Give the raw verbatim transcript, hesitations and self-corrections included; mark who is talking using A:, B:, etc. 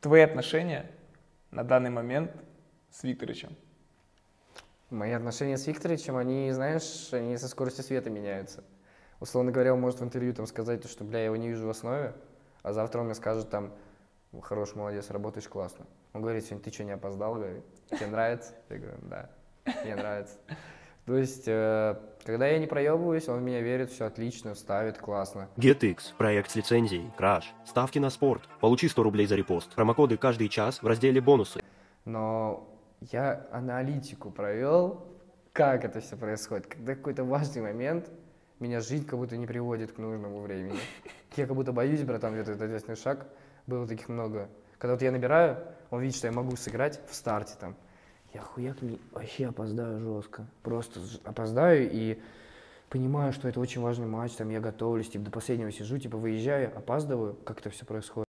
A: твои отношения на данный момент с Викторовичем?
B: Мои отношения с Викторовичем, они, знаешь, они со скоростью света меняются. Условно говоря, он может в интервью там сказать, что, бля, я его не вижу в основе, а завтра он мне скажет там, хорош, молодец, работаешь классно. Он говорит сегодня, ты что, не опоздал? Говорит, тебе нравится? Я говорю, да, мне нравится. То есть, э, когда я не проебываюсь, он в меня верит, все отлично, ставит, классно.
C: GetX, проект с лицензией, краш, ставки на спорт, получи сто рублей за репост, промокоды каждый час в разделе бонусы.
B: Но я аналитику провел, как это все происходит, когда какой-то важный момент, меня жизнь как будто не приводит к нужному времени. Я как будто боюсь, братан, этот ответственный шаг, было таких много. Когда вот я набираю, он видит, что я могу сыграть в старте там. Я хуяк не, вообще опоздаю жестко. Просто опоздаю и понимаю, что это очень важный матч, там я готовлюсь, типа до последнего сижу, типа выезжаю, опаздываю, как это все происходит.